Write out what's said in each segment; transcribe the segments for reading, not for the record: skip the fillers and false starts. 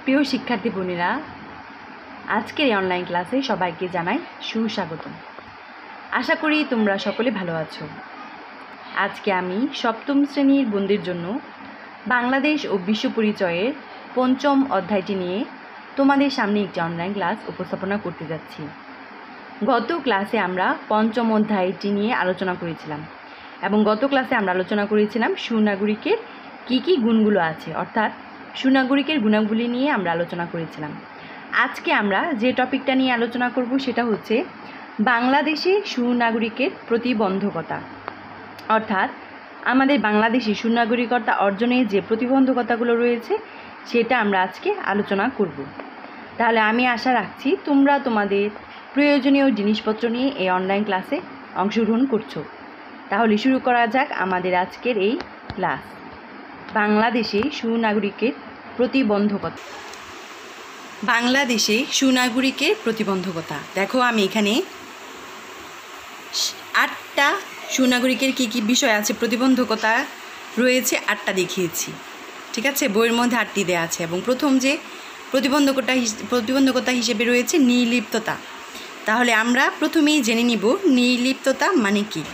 প্রিয় শিক্ষার্থী বোনেরা, আজকের এই অনলাইন ক্লাসে সবাইকে জানাই সুস্বাগতম। আশা করি তোমরা সকলে ভালো আছো। আজকে আমি সপ্তম শ্রেণীর বোনদের জন্য বাংলাদেশ ও বিশ্ব পরিচয়ের পঞ্চম অধ্যায়টি নিয়ে তোমাদের সামনে একটি অনলাইন ক্লাস উপস্থাপনা করতে যাচ্ছি। গত ক্লাসে আমরা পঞ্চম অধ্যায়টি নিয়ে আলোচনা করেছিলাম এবং গত ক্লাসে আমরা আলোচনা করেছিলাম সুনাগরিকের কী কী গুণগুলো আছে, অর্থাৎ সুনাগরিকের গুণাবলী নিয়ে আমরা আলোচনা করেছিলাম। আজকে আমরা যে টপিকটা নিয়ে আলোচনা করব সেটা হচ্ছে বাংলাদেশে সুনাগরিকের প্রতিবন্ধকতা, অর্থাৎ আমাদের বাংলাদেশে সুনাগরিকতা অর্জনে যে প্রতিবন্ধকতাগুলো রয়েছে সেটা আমরা আজকে আলোচনা করব। তাহলে আমি আশা রাখছি তোমরা তোমাদের প্রয়োজনীয় জিনিসপত্র নিয়ে এই অনলাইন ক্লাসে অংশগ্রহণ করছো। তাহলে শুরু করা যাক আমাদের আজকের এই ক্লাস। বাংলাদেশে সুনাগরিকের প্রতিবন্ধকতা। বাংলাদেশে সুনাগরিকের প্রতিবন্ধকতা, দেখো আমি এখানে 8টা সুনাগরিকের কী কী বিষয় আছে, প্রতিবন্ধকতা রয়েছে 8টা দেখিয়েছি। ঠিক আছে, বইয়ের মধ্যে 8টি দেওয়া আছে এবং প্রথম যে প্রতিবন্ধকতা হিসেবে রয়েছে নির্লিপ্ততা। তাহলে আমরা প্রথমেই জেনে নিব নির্লিপ্ততা মানে কি।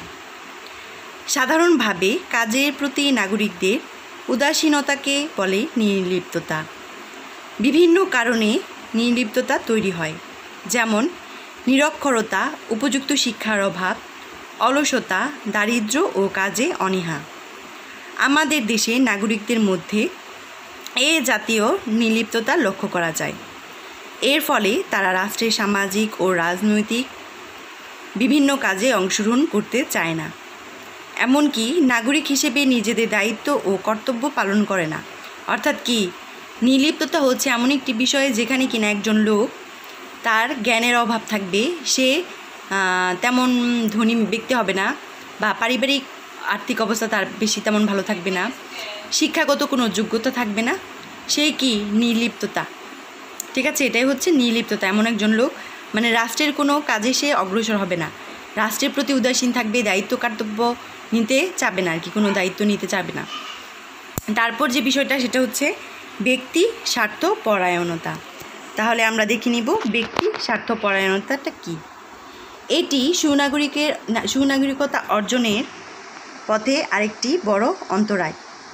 সাধারণভাবে কাজের প্রতি নাগরিকদের উদাসীনতাকে বলে নির্লিপ্ততা। বিভিন্ন কারণে নির্লিপ্ততা তৈরি হয়, যেমন নিরক্ষরতা, উপযুক্ত শিক্ষার অভাব, অলসতা, দারিদ্র্য ও কাজে অনীহা। আমাদের দেশে নাগরিকদের মধ্যে এ জাতীয় নির্লিপ্ততা লক্ষ্য করা যায়। এর ফলে তারা রাষ্ট্রের সামাজিক ও রাজনৈতিক বিভিন্ন কাজে অংশগ্রহণ করতে চায় না, এমনকি নাগরিক হিসেবে নিজেদের দায়িত্ব ও কর্তব্য পালন করে না। অর্থাৎ কি, নির্লিপ্ততা হচ্ছে এমন একটি বিষয় যেখানে কিনা একজন লোক, তার জ্ঞানের অভাব থাকবে, সে তেমন ধনী ব্যক্তি হবে না, বা পারিবারিক আর্থিক অবস্থা তার বেশি তেমন ভালো থাকবে না, শিক্ষাগত কোনো যোগ্যতা থাকবে না, সেই কি নির্লিপ্ততা। ঠিক আছে, এটাই হচ্ছে নির্লিপ্ততা। এমন একজন লোক মানে রাষ্ট্রের কোনো কাজে সে অগ্রসর হবে না, রাষ্ট্রের প্রতি উদাসীন থাকবে, দায়িত্ব কর্তব্য নিতে চাবে না, আর কি কোনো দায়িত্ব নিতে চাবে না। তারপর যে বিষয়টা সেটা হচ্ছে ব্যক্তি স্বার্থ পরায়ণতা। তাহলে আমরা দেখে নিব ব্যক্তি স্বার্থ পরায়ণতাটা কী। এটি সুনাগরিকতা অর্জনের পথে আরেকটি বড় অন্তরায়।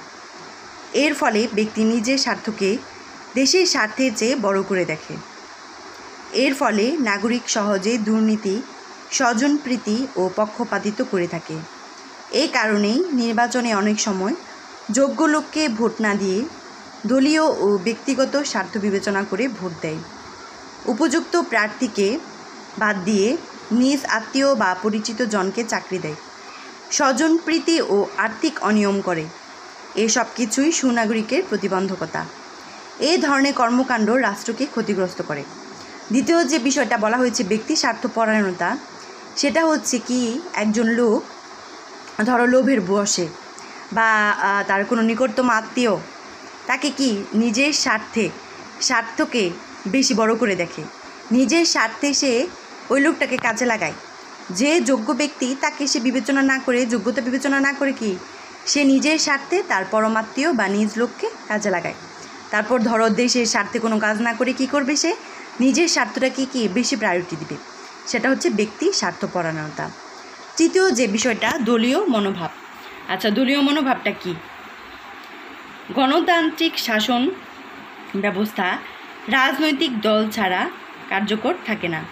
এর ফলে ব্যক্তি নিজের স্বার্থকে দেশের স্বার্থের চেয়ে বড় করে দেখে। এর ফলে নাগরিক সহজে দুর্নীতি, স্বজনপ্রীতি ও পক্ষপাতিত্ব করে থাকে। এই কারণেই নির্বাচনে অনেক সময় যোগ্য লোককে ভোট না দিয়ে দলীয় ও ব্যক্তিগত স্বার্থ বিবেচনা করে ভোট দেয়। উপযুক্ত প্রার্থীকে বাদ দিয়ে নিজ আত্মীয় বা পরিচিত জনকে চাকরি দেয়, স্বজনপ্রীতি ও আর্থিক অনিয়ম করে। এসব কিছুই সুনাগরিকের প্রতিবন্ধকতা। এই ধরনের কর্মকাণ্ড রাষ্ট্রকে ক্ষতিগ্রস্ত করে। দ্বিতীয় যে বিষয়টা বলা হয়েছে ব্যক্তি স্বার্থপরায়ণতা, সেটা হচ্ছে কি, একজন লোক ধরো লোভের বশে বা তার কোনো নিকটতম আত্মীয় তাকে কি নিজের স্বার্থকে বেশি বড় করে দেখে, নিজের স্বার্থে সে ওই লোকটাকে কাজে লাগায়। যে যোগ্য ব্যক্তি তাকে সে বিবেচনা না করে, যোগ্যতা বিবেচনা না করে কি সে নিজের স্বার্থে তার পরমাত্মীয় বা নিজ লোককে কাজে লাগায়। তারপর ধরো দেশের স্বার্থে কোনো কাজ না করে কি করবে, সে নিজের স্বার্থটাকে কি বেশি প্রায়োরিটি দিবে, সেটা হচ্ছে ব্যক্তি স্বার্থপরায়ণতা। তৃতীয় যে বিষয়টা দলীয় মনোভাব। আচ্ছা, দলীয় মনোভাবটা কি? গণতান্ত্রিক শাসন ব্যবস্থা রাজনৈতিক দল ছাড়া কার্যকর থাকে না,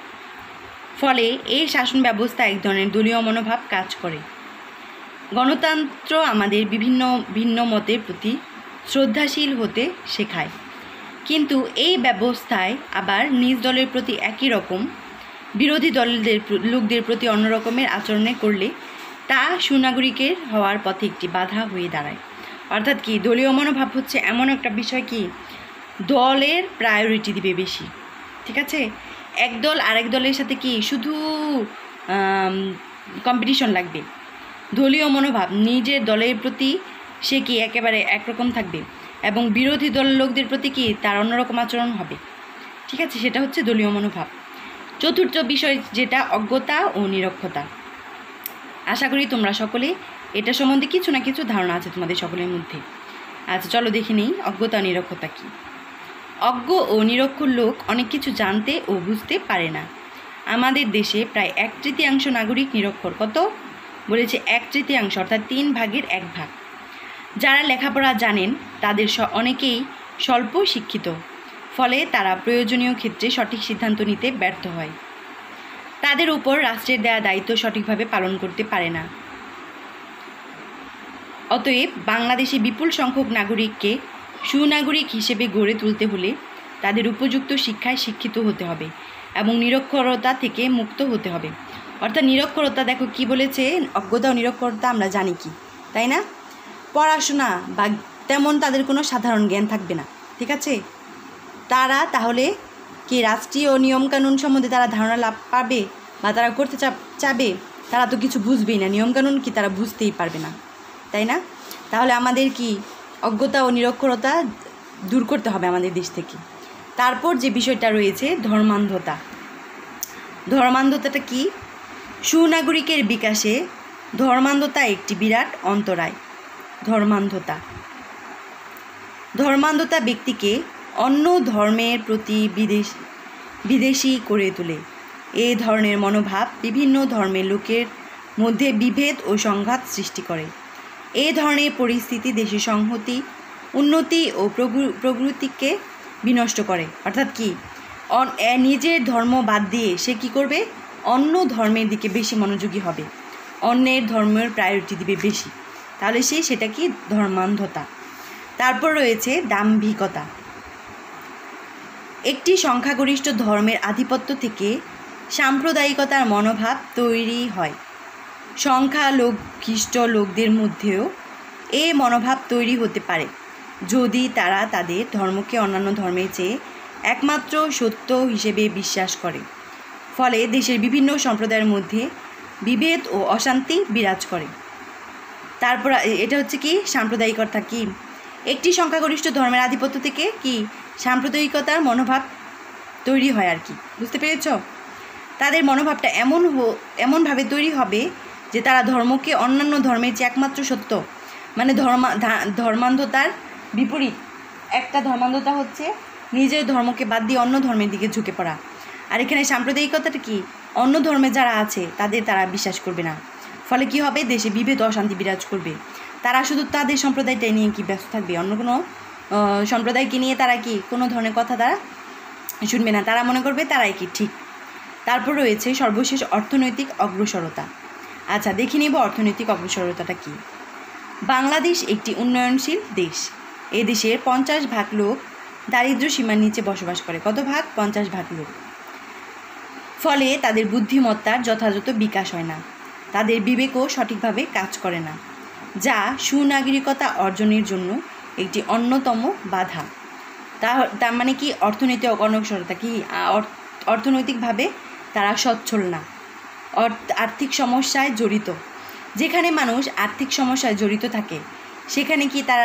ফলে এই শাসন ব্যবস্থা এক ধরনের দলীয় মনোভাব কাজ করে। গণতন্ত্র আমাদের ভিন্ন মতের প্রতি শ্রদ্ধাশীল হতে শেখায়, কিন্তু এই ব্যবস্থায় আবার নিজ দলের প্রতি একই রকম, বিরোধী দলের লোকদের প্রতি অন্য রকমের আচরণে করলে তা সুনাগরিকের হওয়ার পথে একটি বাধা হয়ে দাঁড়ায়। অর্থাৎ কি, দলীয় মনোভাব হচ্ছে এমন একটা বিষয় কি দলের প্রায়োরিটি দিবে বেশি। ঠিক আছে, এক দল আরেক দলের সাথে কি শুধু কম্পিটিশন লাগবে। দলীয় মনোভাব নিজের দলের প্রতি সে কি একেবারে একরকম থাকবে এবং বিরোধী দলের লোকদের প্রতি কি তার অন্যরকম আচরণ হবে। ঠিক আছে, সেটা হচ্ছে দলীয় মনোভাব। চতুর্থ বিষয় যেটা অজ্ঞতা ও নিরক্ষতা। আশা করি তোমরা সকলে এটা সম্বন্ধে কিছু না কিছু ধারণা আছে তোমাদের সকলের মধ্যে। আচ্ছা, চলো দেখে নিই অজ্ঞতা ও নিরক্ষতা কী। অজ্ঞ ও নিরক্ষর লোক অনেক কিছু জানতে ও বুঝতে পারে না। আমাদের দেশে প্রায় 1/3 নাগরিক নিরক্ষর। কত বলেছে? 1/3, অর্থাৎ 3 ভাগের 1 ভাগ। যারা লেখাপড়া জানেন তাদের অনেকেই স্বল্প শিক্ষিত, ফলে তারা প্রয়োজনীয় ক্ষেত্রে সঠিক সিদ্ধান্ত নিতে ব্যর্থ হয়। তাদের উপর রাষ্ট্রের দেয়া দায়িত্ব সঠিকভাবে পালন করতে পারে না। অতএব বাংলাদেশে বিপুল সংখ্যক নাগরিককে সুনাগরিক হিসেবে গড়ে তুলতে হলে তাদের উপযুক্ত শিক্ষায় শিক্ষিত হতে হবে এবং নিরক্ষরতা থেকে মুক্ত হতে হবে। অর্থাৎ নিরক্ষরতা, দেখো কি বলেছে, অজ্ঞতা ও নিরক্ষরতা আমরা জানি কি, তাই না? পড়াশোনা বা তেমন তাদের কোনো সাধারণ জ্ঞান থাকবে না, ঠিক আছে? তারা তাহলে কি রাষ্ট্রীয় নিয়মকানুন সম্বন্ধে তারা ধারণা লাভ পাবে বা তারা করতে চাবে? তারা তো কিছু বুঝবেই না, নিয়মকানুন কি তারা বুঝতেই পারবে না, তাই না? তাহলে আমাদের কি অজ্ঞতা ও নিরক্ষরতা দূর করতে হবে আমাদের দেশ থেকে। তারপর যে বিষয়টা রয়েছে ধর্মান্ধতা। ধর্মান্ধতাটা কি? সুনাগরিকের বিকাশে ধর্মান্ধতা একটি বিরাট অন্তরায়। ধর্মান্ধতা ব্যক্তিকে অন্য ধর্মের প্রতি বিদেশী করে তোলে। এই ধরনের মনোভাব বিভিন্ন ধর্মের লোকের মধ্যে বিভেদ ও সংঘাত সৃষ্টি করে। এই ধরনের পরিস্থিতি দেশের সংহতি, উন্নতি ও প্রগতিকে বিনষ্ট করে। অর্থাৎ কি, নিজের ধর্ম বাদ দিয়ে সে কি করবে? অন্য ধর্মের দিকে বেশি মনোযোগী হবে, অন্যের ধর্মের প্রায়োরিটি দিবে বেশি, তাহলে সেটা কি? ধর্মান্ধতা। তারপর রয়েছে দাম্ভিকতা। একটি সংখ্যাগরিষ্ঠ ধর্মের আধিপত্য থেকে সাম্প্রদায়িকতার মনোভাব তৈরি হয়। সংখ্যালঘিষ্ঠ লোকদের মধ্যেও এই মনোভাব তৈরি হতে পারে যদি তারা তাদের ধর্মকে অন্যান্য ধর্মের চেয়ে একমাত্র সত্য হিসেবে বিশ্বাস করে। ফলে দেশের বিভিন্ন সম্প্রদায়ের মধ্যে বিভেদ ও অশান্তি বিরাজ করে। তারপর এটা হচ্ছে কি? সাম্প্রদায়িকতা। কি? একটি সংখ্যাগরিষ্ঠ ধর্মের আধিপত্য থেকে কি সাম্প্রদায়িকতার মনোভাব তৈরি হয় আর কি, বুঝতে পেরেছ? তাদের মনোভাবটা এমনভাবে তৈরি হবে যে তারা ধর্মকে অন্যান্য ধর্মের যে একমাত্র সত্য, মানে ধর্মান্ধতার বিপরীত। একটা ধর্মান্ধতা হচ্ছে নিজের ধর্মকে বাদ দিয়ে অন্য ধর্মের দিকে ঝুঁকে পড়া, আর এখানে সাম্প্রদায়িকতাটা কি? অন্য ধর্মে যারা আছে তারা বিশ্বাস করবে না। ফলে কি হবে? দেশে বিভেদ অশান্তি বিরাজ করবে। তারা শুধু তাদের সম্প্রদায়টাই নিয়ে কি ব্যস্ত থাকবে, অন্য কোনো সম্প্রদায়কে নিয়ে তারা কি কোনো ধরনের কথা তারা শুনবে না, তারা মনে করবে তারাই কি ঠিক। তারপর রয়েছে সর্বশেষ অর্থনৈতিক অগ্রসরতা। আচ্ছা, দেখে নেব অর্থনৈতিক অগ্রসরতাটা কি। বাংলাদেশ একটি উন্নয়নশীল দেশ। এ দেশের 50% লোক দারিদ্র্য সীমার নিচে বসবাস করে। কত ভাগ? 50% লোক। ফলে তাদের বুদ্ধিমত্তার যথাযথ বিকাশ হয় না, তাদের বিবেকও সঠিকভাবে কাজ করে না, যা সুনাগরিকতা অর্জনের জন্য একটি অন্যতম বাধা। তার মানে কি? অর্থনৈতিক অগ্রসরতা কি? অর্থনৈতিকভাবে তারা সচ্ছল না, আর্থিক সমস্যায় জড়িত। যেখানে মানুষ আর্থিক সমস্যায় জড়িত থাকে সেখানে কি তারা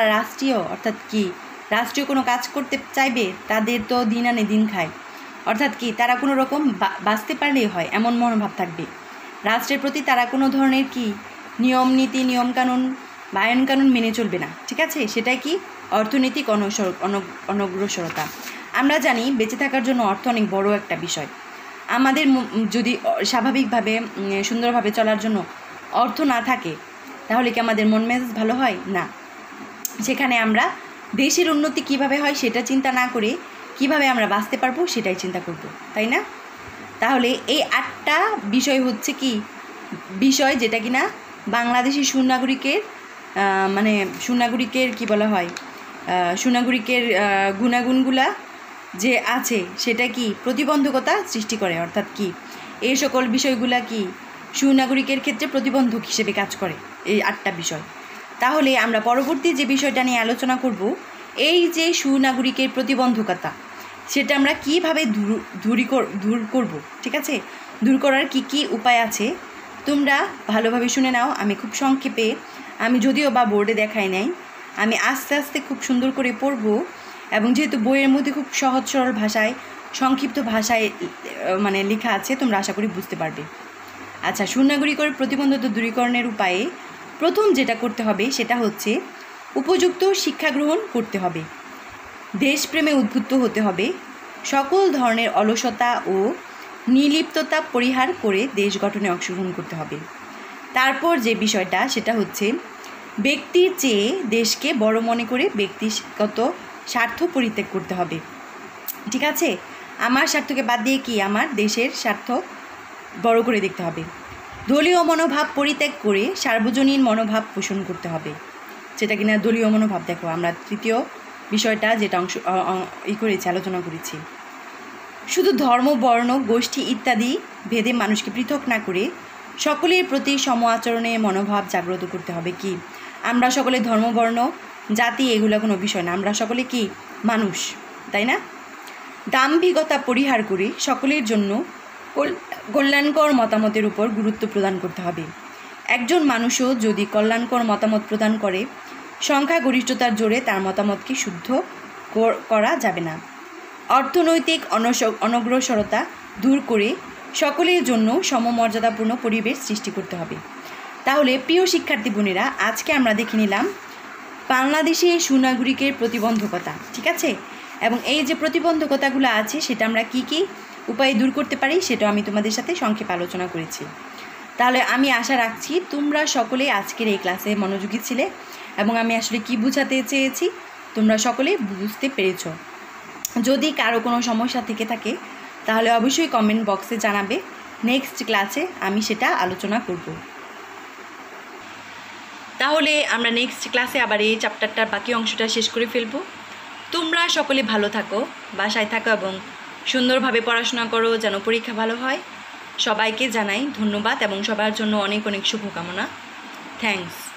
রাষ্ট্রীয় কোনো কাজ করতে চাইবে? তাদের তো দিন আনে দিন খায়, অর্থাৎ কি তারা কোনো রকম বাঁচতে পারলেই হয় এমন মনোভাব থাকবে। রাষ্ট্রের প্রতি তারা কোনো ধরনের কি নিয়ম নীতি, নিয়মকানুন বা আইনকানুন মেনে চলবে না, ঠিক আছে? সেটাই কি? অর্থনৈতিক অনগ্রসরতা। আমরা জানি বেঁচে থাকার জন্য অর্থ অনেক বড় একটা বিষয়। আমাদের যদি স্বাভাবিকভাবে সুন্দরভাবে চলার জন্য অর্থ না থাকে তাহলে কি আমাদের মন মেজাজ ভালো হয়? না। সেখানে আমরা দেশের উন্নতি কিভাবে হয় সেটা চিন্তা না করে কিভাবে আমরা বাঁচতে পারবো সেটাই চিন্তা করব, তাই না? তাহলে এই 8টা বিষয় হচ্ছে কি বিষয় যেটা কিনা বাংলাদেশের সুনাগরিকের কি বলা হয়, সুনাগরিকের গুণাগুণগুলা যে আছে সেটা কি প্রতিবন্ধকতা সৃষ্টি করে। অর্থাৎ কি এই সকল বিষয়গুলা কি সুনাগরিকের ক্ষেত্রে প্রতিবন্ধক হিসেবে কাজ করে, এই 8টা বিষয়। তাহলে আমরা পরবর্তী যে বিষয়টা নিয়ে আলোচনা করব, এই যে সুনাগরিকের প্রতিবন্ধকতা সেটা আমরা কীভাবে দূর করব, ঠিক আছে? দূর করার কি উপায় আছে তোমরা ভালোভাবে শুনে নাও। আমি খুব সংক্ষেপে, আমি যদিও বা বোর্ডে দেখাই নাই, আমি আস্তে আস্তে খুব সুন্দর করে পড়ব, এবং যেহেতু বইয়ের মধ্যে খুব সহজ সরল ভাষায়, সংক্ষিপ্ত ভাষায় লেখা আছে, তোমরা আশা করি বুঝতে পারবে। আচ্ছা, সুনাগরিকের প্রতিবন্ধকতা দূরীকরণের উপায়ে প্রথম যেটা করতে হবে সেটা হচ্ছে উপযুক্ত শিক্ষা গ্রহণ করতে হবে। দেশপ্রেমে উদ্বুদ্ধ হতে হবে, সকল ধরনের অলসতা ও নির্লিপ্ততা পরিহার করে দেশ গঠনে অংশগ্রহণ করতে হবে। তারপর যে বিষয়টা সেটা হচ্ছে ব্যক্তির চেয়ে দেশকে বড় মনে করে ব্যক্তিগত স্বার্থ পরিত্যাগ করতে হবে। ঠিক আছে, আমার স্বার্থকে বাদ দিয়ে কি আমার দেশের স্বার্থ বড় করে দেখতে হবে। দলীয় মনোভাব পরিত্যাগ করে সার্বজনীন মনোভাব পোষণ করতে হবে, যেটা কিনা দলীয় মনোভাব। দেখো আমরা তৃতীয় বিষয়টা যেটা করেছি, আলোচনা করেছি, শুধু ধর্ম, বর্ণ, গোষ্ঠী ইত্যাদি ভেদে মানুষকে পৃথক না করে সকলের প্রতি সম আচরণের মনোভাব জাগ্রত করতে হবে। কি আমরা সকলে ধর্ম, বর্ণ, জাতি এগুলো কোনো বিষয় না, আমরা সকলে কি মানুষ, তাই না? দাম্ভিকতা পরিহার করে সকলের জন্য কল্যাণকর মতামতের উপর গুরুত্ব প্রদান করতে হবে। একজন মানুষও যদি কল্যাণকর মতামত প্রদান করে, সংখ্যাগরিষ্ঠতার জোরে তার মতামতকে শুদ্ধ করা যাবে না। অর্থনৈতিক অনগ্রসরতা দূর করে সকলের জন্য সমমর্যাদাপূর্ণ পরিবেশ সৃষ্টি করতে হবে। তাহলে প্রিয় শিক্ষার্থী বোনেরা, আজকে আমরা দেখে নিলাম বাংলাদেশে সুনাগরিকের প্রতিবন্ধকতা। ঠিক আছে, এবং এই যে প্রতিবন্ধকতাগুলো আছে সেটা আমরা কি কি উপায়ে দূর করতে পারি সেটাও আমি তোমাদের সাথে সংক্ষেপে আলোচনা করেছি। তাহলে আমি আশা রাখছি তোমরা সকলে আজকের এই ক্লাসে মনোযোগী ছিলে এবং আমি আসলে কি বোঝাতে চেয়েছি তোমরা সকলে বুঝতে পেরেছ। যদি কারো কোনো সমস্যা থেকে থাকে তাহলে অবশ্যই কমেন্ট বক্সে জানাবে, নেক্সট ক্লাসে আমি সেটা আলোচনা করব। তাহলে আমরা নেক্সট ক্লাসে আবার এই চ্যাপ্টারটার বাকি অংশটা শেষ করে ফেলব। তোমরা সকলে ভালো থাকো, বাসায় থাকো এবং সুন্দরভাবে পড়াশোনা করো যেন পরীক্ষা ভালো হয়। সবাইকে জানাই ধন্যবাদ এবং সবার জন্য অনেক অনেক শুভকামনা। থ্যাঙ্কস।